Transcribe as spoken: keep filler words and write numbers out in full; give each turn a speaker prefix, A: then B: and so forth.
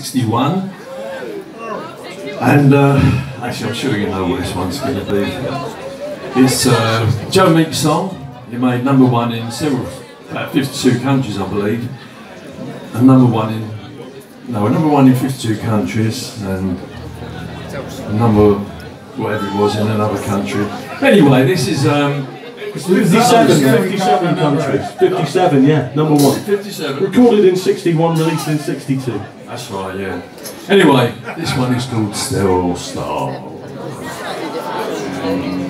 A: sixty-one. And uh, actually, I'm sure you know what this one's going to be. It's uh, Joe Meek's song. He made number one in several, about fifty-two countries, I believe. And number one in, no, number one in fifty-two countries, and number, whatever it was, in another country. Anyway, this is um,
B: fifty-seven, fifty-seven countries. fifty-seven, yeah, number one.
A: fifty-seven.
B: Recorded in sixty-one, released in sixty-two.
A: That's right, yeah. Anyway, this one is called Telstar.